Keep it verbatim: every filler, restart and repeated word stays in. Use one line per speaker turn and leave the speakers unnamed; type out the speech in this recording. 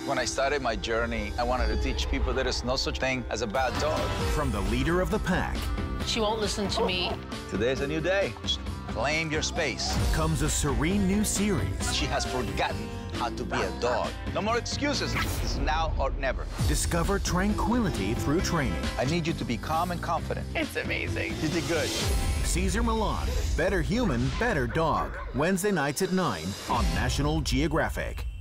When I started my journey, I wanted to teach people there is no such thing as a bad dog.
From the leader of the pack.
She won't listen to me.
Today's a new day. Claim your space.
Comes a serene new series.
She has forgotten how to be a dog. No more excuses. It's now or never.
Discover tranquility through training.
I need you to be calm and confident.
It's amazing.
You did good.
Cesar Millan, Better Human, Better Dog. Wednesday nights at nine on National Geographic.